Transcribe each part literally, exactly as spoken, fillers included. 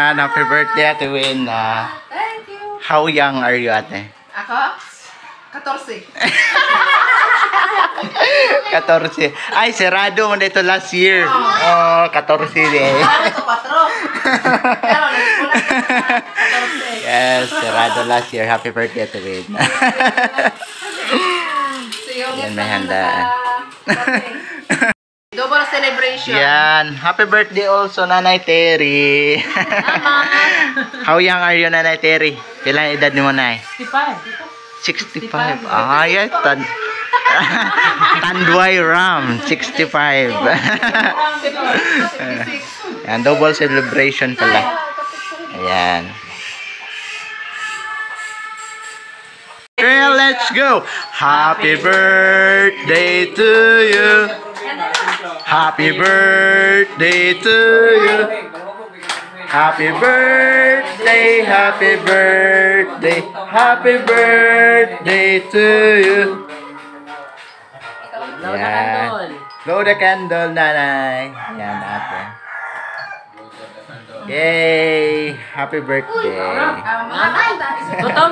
Yan, happy birthday, Ate Wina. Thank you. How young are you, ate? Ako? fourteen. fourteen. Ay, serado mo dito last year. Oh, fourteen eh. Ano to, patro? Pero, nagkulang ka fourteen. Yes, serado last year. Happy birthday, Ate Wina. So, yung Yan, ito may na handaan. naka- Double celebration. Yan, happy birthday also, Nanay Terry. How young are you, Nanay Terry? Kailan edad ni mo, Nay? sixty-five. sixty-five. Ah, yes. Tan Tanduay Ram, sixty-five. Yan, double celebration pala. Ayan. Okay, let's go. Happy birthday to you. Happy birthday to you. Happy birthday, happy birthday, happy birthday to you. Yan. Blow the candle, Nanay. Yan, ate. Yay! Happy birthday. Gutom?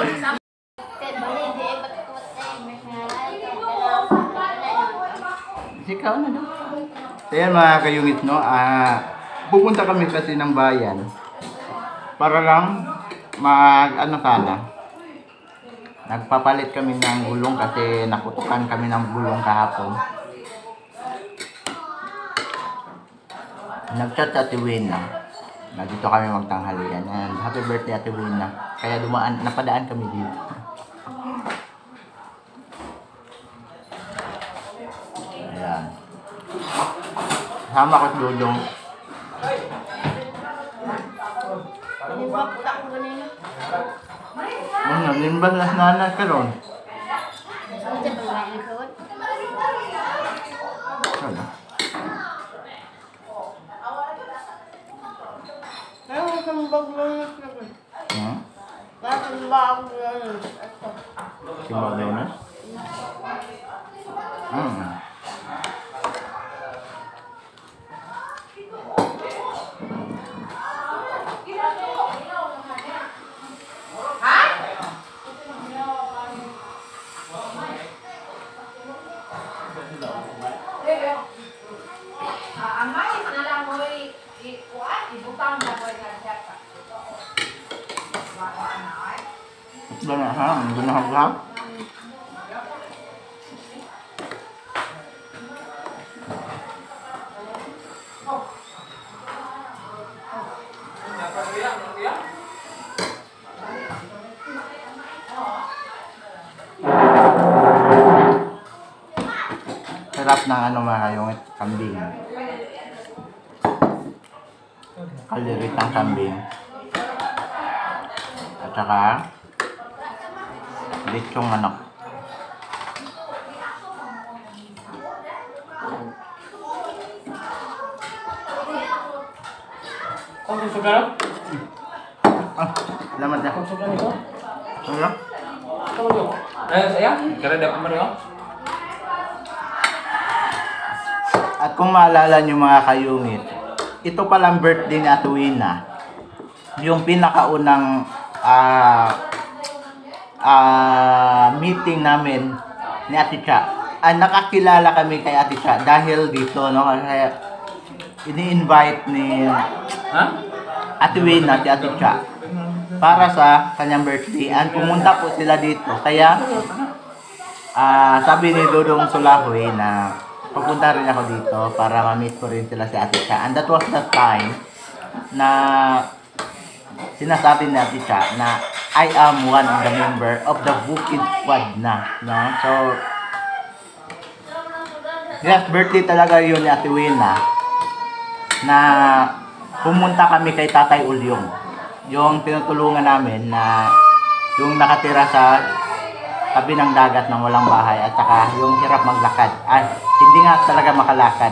Ikaw na daw. So yan mga kayungit, no? Ah, pupunta kami kasi ng bayan para lang mag ano sana. Nagpapalit kami ng gulong kasi nakutukan kami ng gulong kahapon. Nag-chat sa Ate Wina. Nandito kami magtanghalian. And happy birthday, Ate Wina. Kaya dumaan, napadaan kami dito. Ayan. Sama ko si Dudong. Ano, limbas na nanas ka ron. Ano? Hmm? Simbang donas? Hmm. Ito na ha, ito na ha. Sarap ng ano mga yung kambing. Kalirit ng kambing. At saka lechong manok. Kung gusto ka? Ah, salamat na. Kung gusto ka nito? Ano? Kung gusto. Eh, saya? Kaya dapat mo rin. At kung maalala nyo mga kayungit, ito palang birthday ni Ate Wina. Yung pinakaunang ah uh, meeting namin ni Ate Cha. Ah, nakakilala kami kay Ate Cha dahil dito, no? Kasi ini-invite ni Ha? Ate Wina, si Ate Cha, para sa kanyang birthday. And pumunta po sila dito. Kaya ah sabi ni Dudong Sulahoy na pupunta rin ako dito para ma-meet ko rin sila si Ate Cha. And that was the time na sinasabi ni Ate Cha na I am one of the member of the Bukid Squad na. No? So, yes, birthday talaga yun ni Ate Wina na pumunta kami kay Tatay Ulyong. Yung tinutulungan namin na yung nakatira sa tabi ng dagat ng walang bahay at saka yung hirap maglakad. Ay, hindi nga talaga makalakad.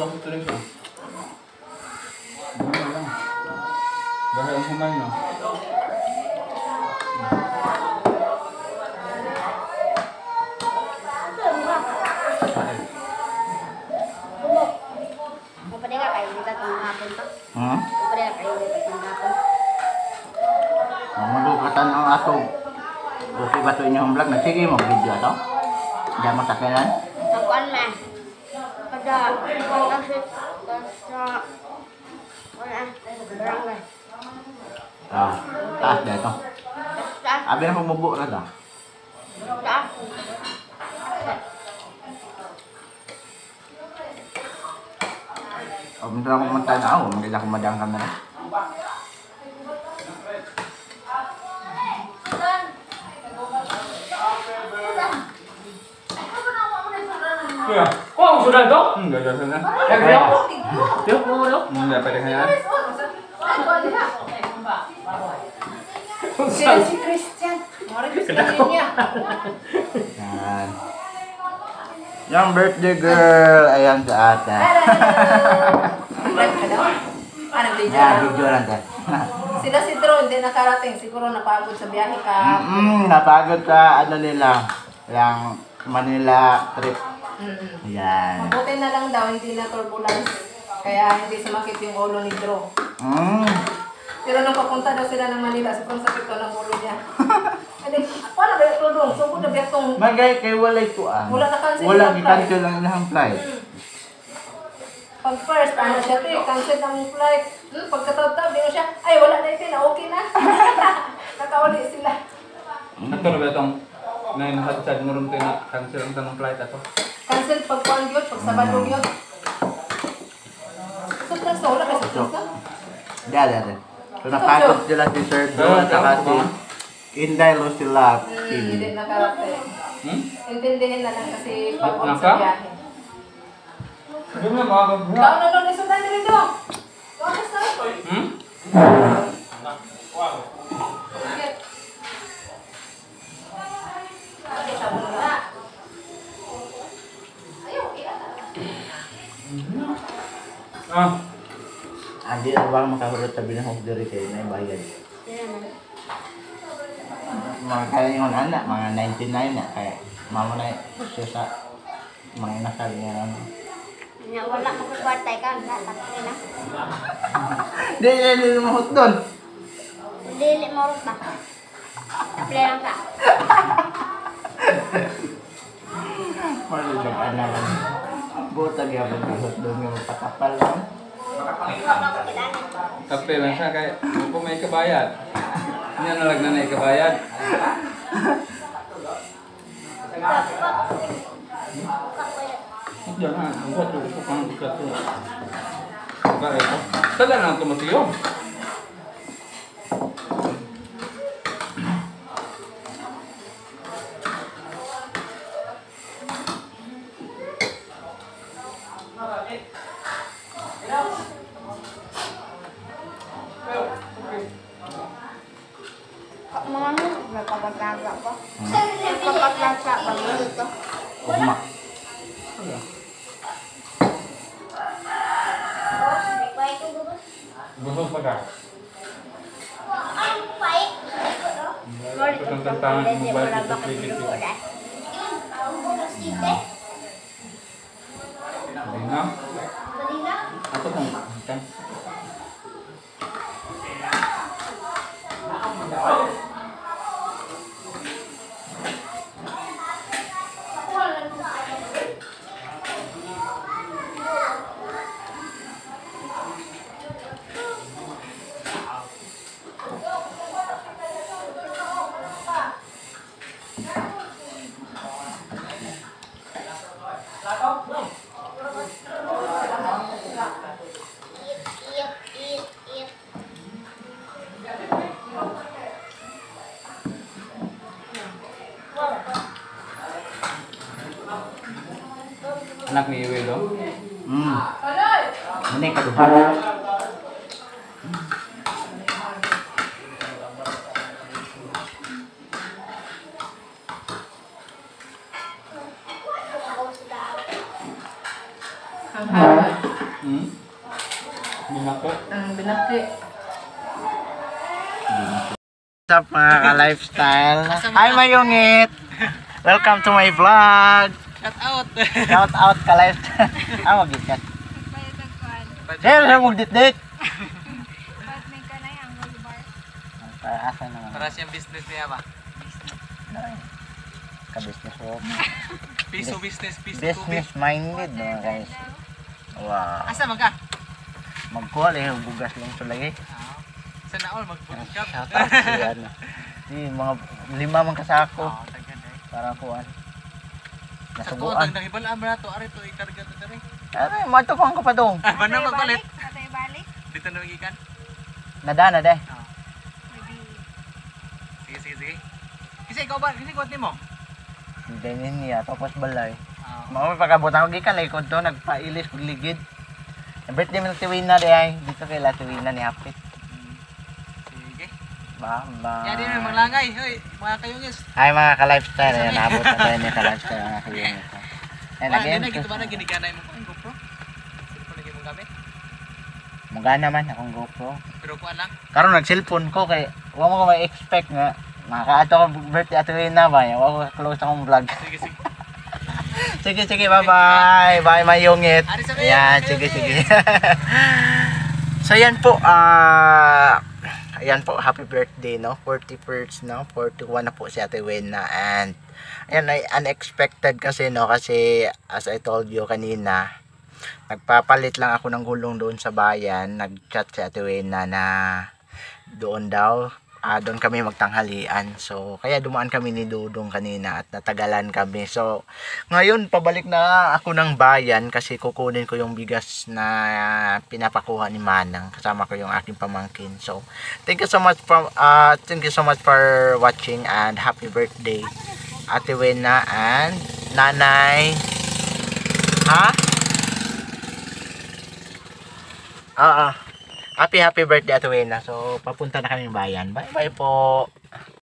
lang ito rin siya. Ano lang. Dahil ang humay na. Pwede ka kayo dito itong hapon to? Hmm? Pwede ka kayo dito itong hapon? Mamulukatan ang ato. Okay ba ito inyong vlog? Sige mo video ito. Diyan mo sakinan. Nakuan man. Pada, kasi, sa, wala, barangay. Ah, taas na ito. Sa, Abi na pumubo na ito. sa, O, minto na akong magtana ako. Magkila akong madang kamera. Kuya, kok ang sudan to? Hmm, gagawin sana. Ya, kaya ako. Yuk, mo mo Hmm, dapat kaya. Sila si Christian. Mari Christian niya. Yan. Yung birthday girl. Ayan sa ate. Live ka daw? Ano, video Yan, lang. video lang tayo. Sila si Drew, hindi nakarating. Siguro napagod sa biyahe ka. Mm, napagod sa ano nila. Yung Manila trip. Mm. Yan. Mabuti na lang daw, hindi na turbulence. Kaya hindi sumakit yung ulo ni Drew. Mm. Pero nung papunta daw sila ng Manila, sobrang sakit daw ng ulo niya. Hindi, paano ba yung tulong? Sugod na ba itong... Magay kay walay kuan. Wala na cancel Wala yung gi-cancel lang ilang flight. Hmm. Pag first, ano siya, te, cancel ang flight. Hmm, pagkataw-taw, di mo siya, ay wala na ito, na okay na. Nakawali sila. Ito na ba itong na inahadsad mo rin tayo na cancel ang tanong flight ato? Cancel pag kuan yun, pag Sabado yun. Sobrang sa wala kasi So, ka. dali, dali. So, napagod sila si Sir Do at saka si Inday Lucila Hmm, T hindi V. nakarating. Hmm? Intindihin na lang kasi pagod Naka? sa biyahe. Hindi mo mga gagawin. Kaon na doon, isudan nila doon. Kaon na sa Hmm? Sige. Kita mo na. Ah, Andi na ba makahulot sa binahog diri kayo na ibayad? Mga kaya yung anak, mga ninety-nine na. Kaya mama na siya sa mga inasal niya. ano. Nya wala mo kwartay ka, wala tapos na. Di, di, di, mahot doon. Dili mo rin ba? Apply lang ka. Malulag anak. Butag yung mahot doon yung patapal lang. kape lang siya kaya hindi po may kabayad. Hindi na lang na may kabayad. Diyan ha, ang gato, ito pang gato. Bakit ito? Sada na ang tumatiyo. Mga ano, may papaglaga ko. May papaglaga ba dito? Ugma. Gusto pa ka? More Ito ang tantangan ng hindi mo mobile lang dito, baka pigit dito dito. Hindi na. Ako kung kan. Anak ni Iwil, oh. Hmm. Ini kaduha. Ang haba. Hmm? Binako. Ang binaki. What's up mga ka-lifestyle? Hi Mayungit! Welcome to my vlog! Cut out. Shout out ka-lifestyle! Ah, mag-ikat. Bayad ang kuhan. Sir, sir, mag-dit-dit! Ba't may kanay ang gold bar? Asa naman? Para siyang business niya ba? Ka-business ko. Piso business, piso Business minded no guys. Wow. Asa man ka? Magkuha eh, bugas lang sa lagi. Sa naol magbukap. Shout out si ano. Di, mga lima man kasako. Oh, tagyan eh. Para kuhan. Sa tuwa Nasubuan. tag nangibal amra to ari to ikarga to dere. Aray, mato pa ang kapadong. Ah, bana magpalit. Katay balik? Dito na magikan. Nada na deh. Oh. Maybe. Sige sige sige. Kasi ikaw ba, hindi ko mo. Hindi niya, tapos balay. Oh. Mga pagkabutan ko gikan likod to, nagpailis kog ligid. Ang birthday mo ng Tiwina di ay, dito kay La Tiwina ni Hapit. Sige. Ba, ba. Ya din may manglangay. Hoy, mga kayungis. Ay mga ka-lifestyle, ayan, nabot na tayo ni ka-lifestyle mga kayong ito. Ayan, Wala again, din gito ba na giniganay mo ang GoPro? Sino pa lagi mong gamit? mungga naman akong GoPro. Pero kuan lang. Karon nag-cellphone ko kay wa mo ko ma-expect nga makakaato ko birthday at Tiwina ba, wa ko close akong vlog. Sige sige. Sige, sige, bye-bye. Bye, Mayungit. Ari sa Ayan, sige, sige. So, yan po. ah ayan po, happy birthday, no? forty-first, no? forty-one na po si Ate Wena. And, ayan, ay unexpected kasi, no? Kasi, as I told you kanina, nagpapalit lang ako ng gulong doon sa bayan. Nag-chat si Ate Wena na doon daw. Ah, doon kami magtanghalian. So, kaya dumaan kami ni Dudong kanina at natagalan kami. So, ngayon pabalik na ako ng bayan kasi kukunin ko yung bigas na pinapakuha ni Manang. Kasama ko yung aking pamangkin. So, thank you so much for uh, thank you so much for watching and happy birthday Ate Wena and Nanay. Ha? Ah, ah. Happy happy birthday Ate Wena. So, papunta na kami bayan. Bye bye po.